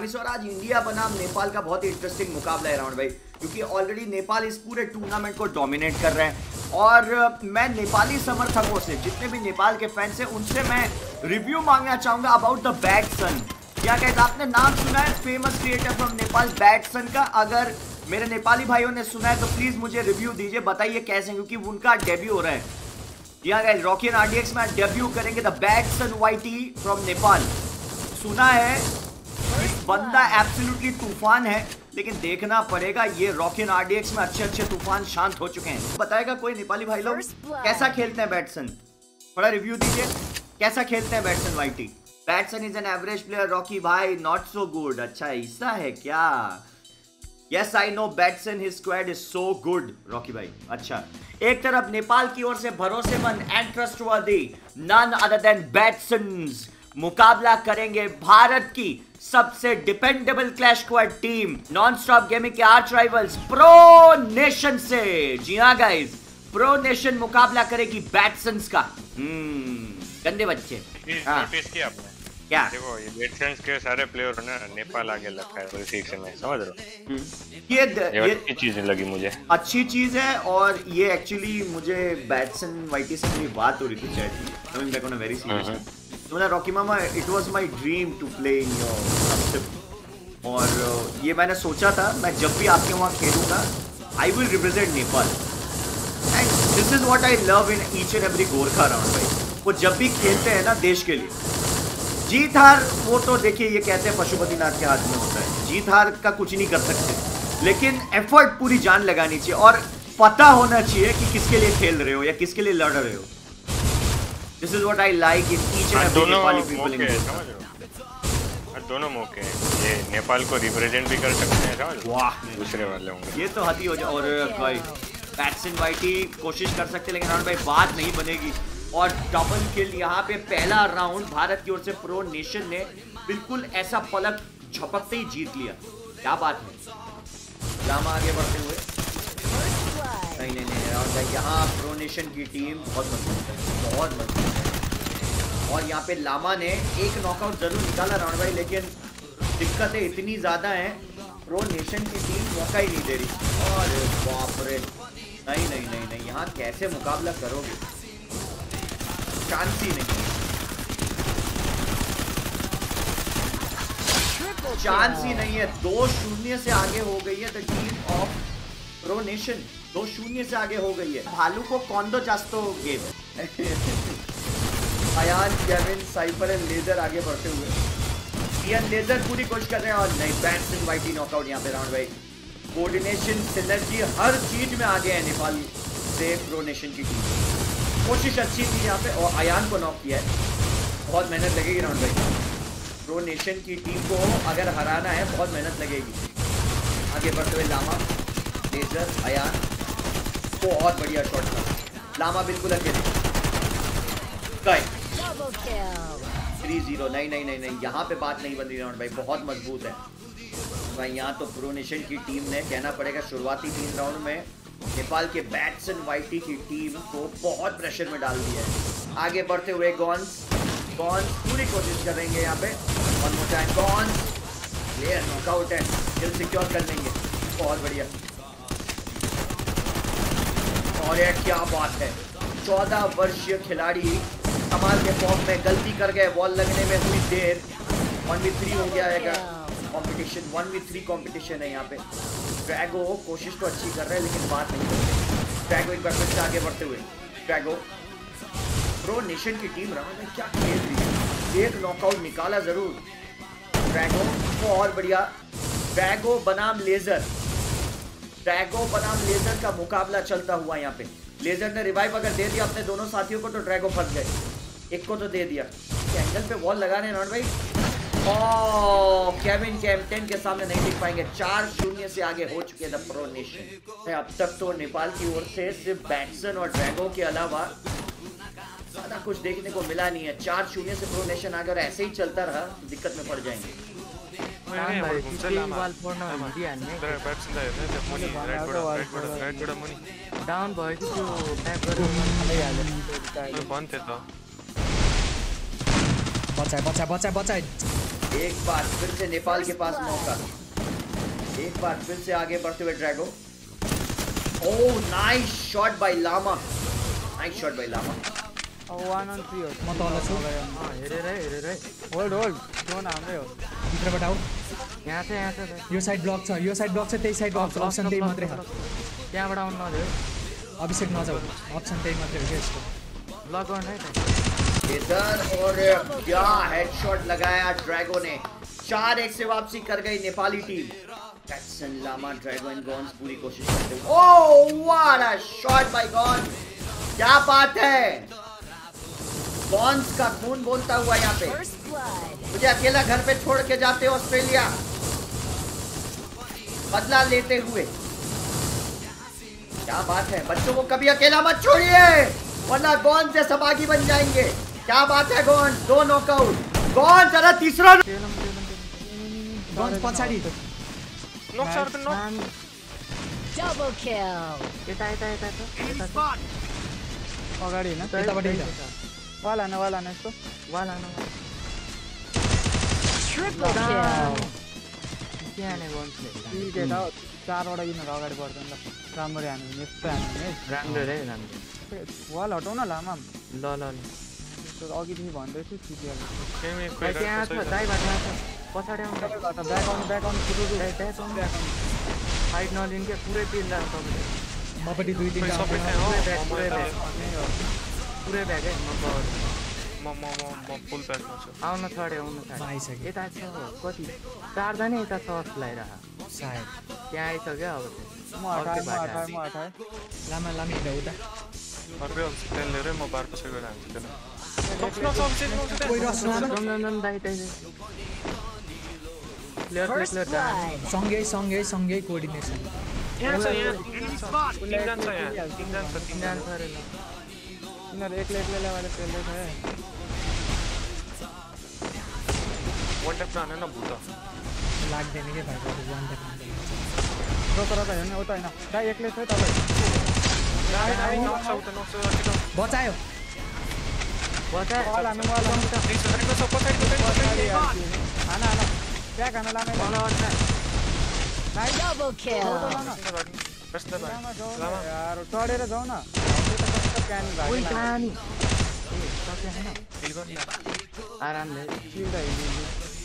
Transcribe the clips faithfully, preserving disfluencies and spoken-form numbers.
और आज इंडिया बनाम नेपाल का बहुत ही इंटरेस्टिंग मुकाबला है राउंड भाई, क्योंकि ऑलरेडी नेपाल इस पूरे टूर्नामेंट को डोमिनेट कर रहे हैं और मैं नेपाली समर्थकों से, जितने भी नेपाल के फैंस हैं, उनसे मैं रिव्यू मांगना चाहूंगा अबाउट द बैटसन। क्या कहते हैं, आपने नाम सुना है famous creator from Nepal Batson का? अगर मेरे नेपाली भाइयों ने सुना है तो प्लीज मुझे रिव्यू दीजिए, बताइए कैसे, क्योंकि उनका डेब्यू हो रहा है। यहाँ गाइस रॉकी एंड आरडीएक्स में डेब्यू करेंगे the Batson YT from Nepal. सुना है बंदा एब्सोल्युटली तूफान है, लेकिन देखना पड़ेगा। ये रॉकी एंड आरडीएक्स में अच्छे अच्छे तूफान शांत हो चुके हैं। बताएगा कोई नेपाली भाई लोग कैसा खेलते हैं बैटसन? थोड़ा रिव्यू दीजिए, कैसा खेलते हैं Batson YT? Batson is an average player Rocky भाई, नॉट सो गुड। अच्छा ऐसा है क्या? Yes I know Batson his squad is so good Rocky भाई। अच्छा, एक तरफ नेपाल की ओर से भरोसेमंद and trustworthy none other than Batsons मुकाबला करेंगे भारत की सबसे dependable clash squad team non stop gaming के आर्च राइवल्स प्रो नेशन से। जी हाँ गाइस, प्रो नेशन मुकाबला करेगी बैटसन्स का। हम्म गंदे बच्चे। हाँ। नोटिस किया आपने? क्या? देखो ये बैटसमैन के सारे प्लेयर ना नेपाल आगे रखा है पूरी सीक्शन में, समझ रहे हो? ये ये अच्छी चीज लगी मुझे, अच्छी चीज है। और ये एक्चुअली मुझे बैटसन वाईटी से मेरी बात हो रही थी चैट में, back on a very serious. तो बोला रॉकी मामा it was my dream to play in your सबसे, और ये मैंने सोचा था मैं जब भी आपके वहाँ खेलूंगा I will represent Nepal and this is what I love in each and every Gorkha round भाई। वो जब भी खेलते हैं ना देश के लिए, जीत हार वो तो देखिए ये कहते हैं पशुपतिनाथ के हाथ में होता है, जीत हार का कुछ नहीं कर सकते, लेकिन एफर्ट पूरी जान लगानी चाहिए और पता होना चाहिए कि किसके लिए खेल रहे हो या किसके लिए लड़ रहे हो। This is what I like in each and every Nepali people in India. दोनों मौके हैं, ये नेपाल को रिप्रेजेंट भी कर सकते हैं, समझ? वाह, दूसरे वाले होंगे। ये तो हदी हो जाए। और भाई बैटसन वाईटी कोशिश कर सकते हैं, लेकिन राउंड भाई बात नहीं बनेगी। और डबल किल यहाँ पे पहला राउंड भारत की ओर से प्रो नेशन ने बिल्कुल ऐसा पलक झपकते ही जीत लिया। क्या बात है। लामा आगे बढ़ते हुए, नहीं नहीं नहीं राउंड भाई यहाँ प्रो नेशन की टीम बहुत मजबूत है, बहुत मजबूत है। और यहाँ पे लामा ने एक नॉकआउट जरूर निकाला राउंड भाई, लेकिन दिक्कतें इतनी ज्यादा हैं, प्रो नेशन की टीम मौका ही नहीं दे रही। और बाप रे, नहीं नहीं नहीं नहीं यहाँ कैसे मुकाबला करोगे, चांस ही नहीं, चांस ही नहीं है। दो शून्य से आगे हो गई है the team of pro nation, दो शून्य से आगे हो गई है। भालू को कौन दो जास्तो game Ayan Kevin Cypher and Laser आगे बढ़ते हुए, इयन लेजर पूरी कोशिश कर रहे हैं और नहीं, बैटसन वाईटी नॉकआउट यहाँ पे राउंड भाई। कोऑर्डिनेशन सिनर्जी हर चीज में आगे है नेपाल से प्रो नेशन की टीम। कोशिश अच्छी थी यहाँ पे और अयान को नॉक किया है, बहुत मेहनत लगेगी राउंड भाई। प्रो नेशन की टीम को अगर हराना है बहुत मेहनत लगेगी। आगे बढ़ते हुए लामा, लेजर, अयान, बहुत बढ़िया शॉट था। लामा बिल्कुल अकेले, थ्री जीरो। नहीं नहीं नहीं नहीं यहाँ पे बात नहीं बन रही राउंड भाई, बहुत मजबूत है भाई। यहाँ तो प्रो नेशन की टीम ने कहना पड़ेगा शुरुआती तीन राउंड में नेपाल के बैटसन वाईटी की टीम को बहुत प्रेशर में डाल दिया है। आगे बढ़ते हुए गॉन्स, गॉन्स पूरी कोशिश करेंगे यहाँ पे। One more time Gons, player knockout है, किल सिक्योर कर लेंगे, बहुत बढ़िया। और ये क्या बात है, चौदह वर्षीय खिलाड़ी कमाल के फॉर्म में, गलती कर गए, बॉल लगने में हुई देर। वन वी थ्री हो गया है competition, one v three competition है यहाँ पे। ड्रैगो कोशिश तो अच्छी कर रहा है लेकिन बात नहीं कर रही। ड्रैगो एक बार फिर से आगे बढ़ते हुए, ड्रैगो प्रो नेशन की टीम राउंड में क्या खेल रही है, एक नॉकआउट निकाला जरूर। ड्रैगो बहुत बढ़िया, ड्रैगो बनाम लेजर, ड्रैगो बनाम लेजर का मुकाबला चलता हुआ यहाँ पे। लेजर ने रिवाइव अगर दे दिया अपने दोनों साथियों को तो ड्रैगो फंस गए, एक को तो दे दिया। एंगल पे बॉल लगा रहे हैं भाई। ओह, केविन कैम्पटन के सामने नहीं टिक पाएंगे। चार शून्य से आगे हो चुके हैं प्रो नेशन। अब तक तो नेपाल की ओर से सिर्फ बैटसन और ड्रैगो के अलावा ज्यादा कुछ देखने को मिला नहीं है। चार शून्य से प्रो नेशन आगे और ऐसे ही चलता रहा तो दिक्कत में पड़ जाएंगे। डाउन भयो कि त्यो ब्याक गरेर खाइहाल्यो। बन्द थियो त। बचाए बचाए बचाए बचाए एक बार फिर से नेपाल के पास मौका, एक बार फिर से आगे बढ़ते हुए Drago. Oh nice shot by Lama, nice shot by Lama. One on three हो म तल छु हेरेर है हेरेर है। होल्ड होल्ड जोन हाम्रै हो। भित्रबाट आऊ। यहाँ छ यहाँ छ। यो साइड ब्लक छ, यो साइड ब्लक छ, त्यही साइड अप्सन त्यही मात्रै छ। त्यहाँबाट आउनु नदियो। अभिषेक नजाऊ, अप्सन त्यही मात्रै हो यसको। ब्लक गर्नु है त। इधर और क्या हेडशॉट लगाया ड्रैगो ने। चार एक से वापसी कर गई Nepali team. Batson, Lama, Drago and Gons पूरी कोशिश करते हुए। Oh what a shot by Gon, क्या बात है। गॉन्स का खून बोलता हुआ यहाँ पे। मुझे अकेला घर पे छोड़ के जाते ऑस्ट्रेलिया, बदला लेते हुए। क्या बात है, बच्चों को कभी अकेला मत छोड़िए वरना गॉन से सब आगे बन जाएंगे। क्या बात है गॉन, दो नॉकआउट। गॉन जरा तीसरा गन्स पछाडी नॉक सर्ट नॉक Double kill. यता यता यता यता अगाडि हैन यताबाट यता वाल हान वाल हान यसको वाल हान। Triple kill. त्यहाँ नै गन्सले किल केटा हो चारवटा किनेर अगाडि बढ्दैन ल राम्ररी हान्नु यस्तो हान्नु है राम्रो रे राम्रो। वाल हटाउन लामा ल ल ल त्यो अघिदेखि भन्दैछु छिटिहाल्नु केमी भाइ त्यहाँ छ दाइबाट यहाँ छ पछाडि आउनु ब्याक आउनु ब्याक आउनु फुटु दाइ ब्याक आउनु फाइट नलिन के पुरै पिल्दा तपाईले। मपट्टि दुई तीन सबै चाहिँ हो पुरै ब्याक पुरै ब्याक पुरै ब्याक है। म म म म म फुल ब्याकमा छु। आउन छाडे आउन छाडे आइसक्यो। यता छ कति चारजना यता छ जस्तो लागिरह सायद त्यहाँ आइसक्यो अब म हटाए म हटाए म हटाए लामा लामी हिँड्दा उता अर्कै अल्छी तेल लिएर म बार पछि गएर हान्छु त्यसलाई। नक्स नक्स अल्छी नक्स कोही रस जम जम जम दाइ दाइ प्लेयर First प्लेयर blood. सँगै सँगै सँगै कोअर्डिनेसन। यहाँ छ यहाँ तिनजना छ यहाँ तिनजना छ तिनजना छ रे ल। यिनीहरू एक्लै एक्लै लेवाले पेल्दैछ है वान ट्याप हाने न भूत लाग्दैन के भाइ वान ट्याप रोक रोक हेर्नु उता होइन दाइ एक्लै छ तपाईँ दाइ नक्स आउट नक्स आउट बचायो। बचा वाल हान्नु वाल हान्नु त्यही छ साइडमा छ पछाडि पछाडि हान हान ब्याक हान लामे बल अट्का Double kill. प्रश्न भयो लामा जाऊ न यार चढेर जाऊ न त्यो त कस्तो प्लान ओइ भएको कहानी ए सक्यो हैन किल गर्नु आरामले चिल्दा हिँड्नु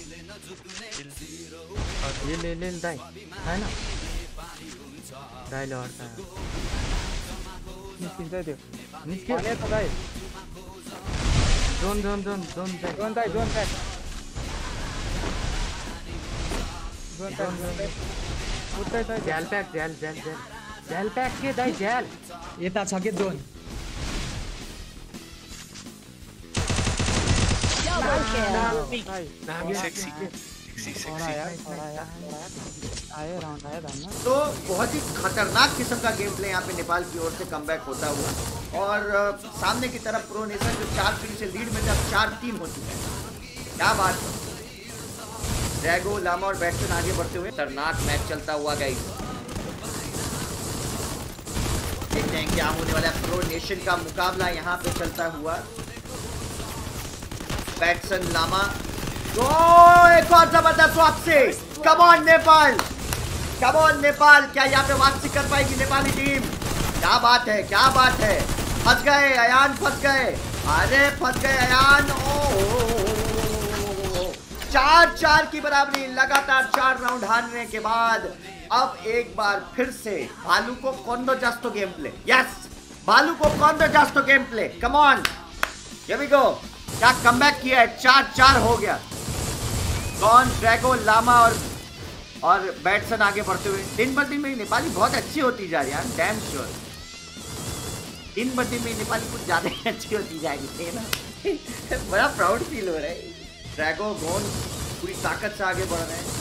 ले ले ले दाइ हैन दाइले अड्का निस्किन्छ त्यो निस्क्यो भने त दाइ जोन जोन जोन जोन दाइ जोन दाइ जोन प्याक जोन प्याक उतै छ झ्याल प्याक झ्याल झ्याल झ्याल झ्याल प्याक के दाइ झ्याल यता छ के जोन। Double kill. नामी सेक्सी सेक्सी सेक्सी आए राउन्ड आए धान्न तो बहुत ही खतरनाक किस्म का गेम प्ले यहाँ पे नेपाल की ओर से कमबैक होता हुआ और अ, सामने की तरफ प्रो नेशन जो चार तीन से लीड में जब चार तीन हो चुके हैं। क्या बात है। ड्रैगो, लामा और बैट्समैन आगे बढ़ते हुए खतरनाक मैच चलता हुआ गाइस। देखते हैं क्या होने वाला है। प्रो नेशन का मुकाबला यहाँ पे चलता हुआ। बैट्समैन, लामा, ओ एक और जबरदस्त वापसी। Come on Nepal, come on Nepal. क्या यहाँ पे वापसी कर पाएगी नेपाली टीम? क्या बात है, क्या बात है। फंस गए अयान, फंस गए। अरे फंस गए अयान। ओ चार चार की बराबरी, लगातार चार राउंड हारने के बाद अब एक बार फिर से भालू को कोंडो जस्तो गेम प्ले। यस, भालू को कोंडो जस्तो game play. Come on, here we go. क्या कमबैक किया है, चार चार हो गया। गॉन, ड्रैगो, लामा और और बैट्समैन आगे बढ़ते हुए। दिन ब दिन में नेपाली बहुत अच्छी होती जा रही है, डैम श्योर। दिन ब दिन में नेपाली कुछ ज्यादा ही अच्छी होती जा रही है ना। बड़ा प्राउड फील हो रहा है। ड्रैगो, गॉन पूरी ताकत से आगे बढ़ रहे हैं।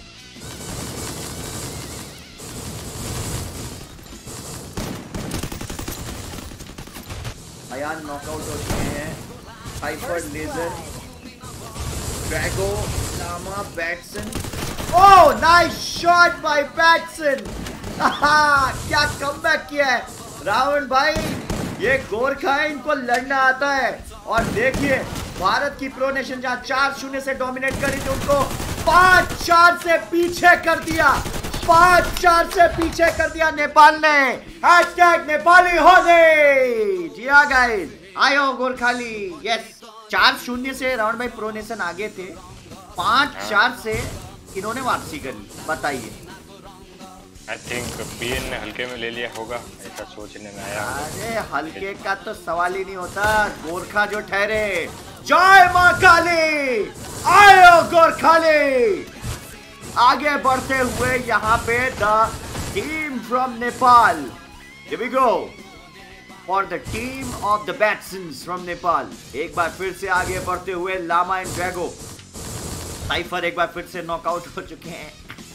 अयान नॉकआउट हो चुके हैं। Hyper Laser, Drago, Lama, Batson. Oh nice shot by Batson. क्या कमबैक किया है रावण भाई। ये गोरखा है, इनको लड़ना आता है। और देखिए भारत की प्रो नेशन जहां चार शून्य से डोमिनेट करी थी उनको पांच चार से पीछे कर दिया, पांच चार से पीछे कर दिया नेपाल ने। हैशटैग नेपाली होली। जी हाँ गाइस, आयो गोरखाली। यस, चार शून्य से राउंड बाई प्रो नेशन आगे थे, पांच चार से इन्होंने वापसी करी। बताइए। आई थिंक पीएन ने हल्के में ले लिया होगा, ऐसा सोचने में आया। अरे हल्के का तो सवाल ही नहीं होता, गोरखा जो ठहरे। जय मां काली, आयो गोरखाली। आगे बढ़ते हुए यहाँ पे the team from Nepal, here we go for the team of the batsman from Nepal. एक बार फिर से आगे बढ़ते हुए लामा एंड ड्रैगो। साइफर एक बार फिर से नॉकआउट हो चुके हैं।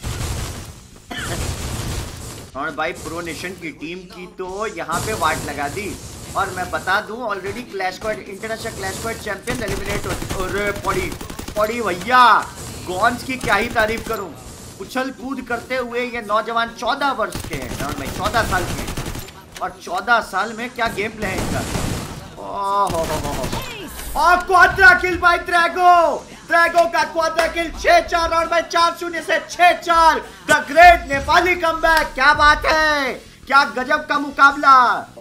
और भाई प्रो नेशन की टीम की तो यहाँ पे वाट लगा दी। और मैं बता दूं, already clash squad international clash squad champion eliminate हो। और पड़ी पड़ी भैया, गॉन्स की क्या ही तारीफ करूं। उछल कूद करते हुए ये नौजवान चौदह वर्ष के हैं, और मैं चौदह साल के, और चौदह साल में क्या गेम प्ले है इनका। ओह और quadra kill by Drago. Drago का क्वाड्रा किल छह चार राउंड में चार शून्य से छह चार। The great Nepali comeback. क्या बात है, क्या गजब का मुकाबला।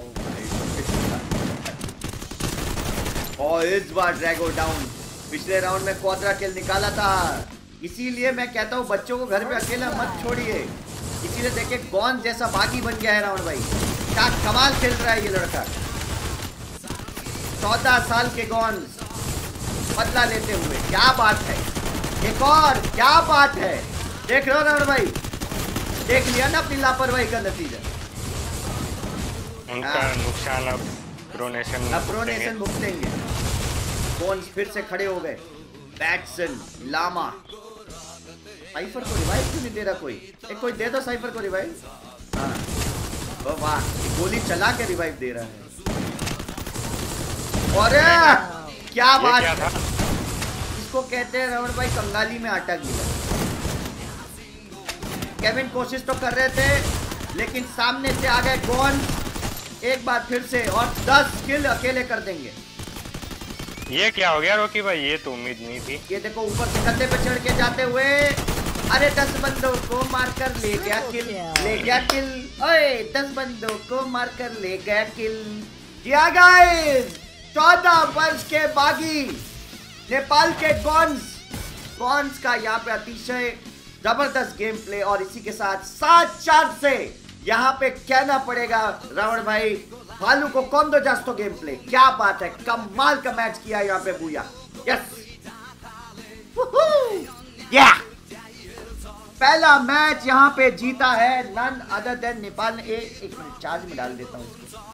और इस बार ड्रैगो डाउन। पिछले राउंड में क्वाड्रा किल निकाला था, इसीलिए मैं कहता हूँ बच्चों को घर पे अकेला मत छोड़िए। इसीलिए देखिए गॉन जैसा बागी बन गया है राउंड भाई। क्या कमाल खेल रहा है ये लड़का। चौदह साल के गॉन बदला लेते हुए, क्या बात है। एक और क्या बात है, देख रहे हो राउंड भाई, देख लिया ना अपनी लापरवाही का नतीजा। उनका नुकसान अब प्रो नेशन अब प्रो नेशन भुगतेंगे। गॉन्स फिर से खड़े हो गए। बैट्सन, लामा। साइफर को रिवाइव क्यों नहीं दे रहा कोई? एक कोई दे दो साइफर को रिवाइव। हाँ, ओ वाह, गोली चला के रिवाइव दे रहा है। और क्या बात है, इसको कहते हैं रावण भाई कंगाली में आटा गीला। केविन कोशिश तो कर रहे थे, लेकिन सामने से आ गए गॉन एक बार फिर से, और दस किल अकेले कर देंगे। ये क्या हो गया रॉकी भाई, ये तो उम्मीद नहीं थी। ये देखो ऊपर से कंधे पे चढ़ के जाते हुए, अरे दस बंदों को मारकर ले गया किल, ले गया किल। ओए दस बंदों को मारकर ले गया किल। क्या गाइस, चौदह वर्ष के बागी नेपाल के गॉन्स गॉन्स का यहाँ पे अतिशय जबरदस्त गेम प्ले। और इसी के साथ सात चार से यहाँ पे कहना पड़ेगा रावण भाई, भालू को कौन दो जास्तो गेम प्ले। क्या बात है, कमाल का मैच किया यहाँ पे बूया। यस, या पहला मैच यहाँ पे जीता है नन अदर देन नेपाल ने। एक मिनट चार्ज में डाल देता हूँ।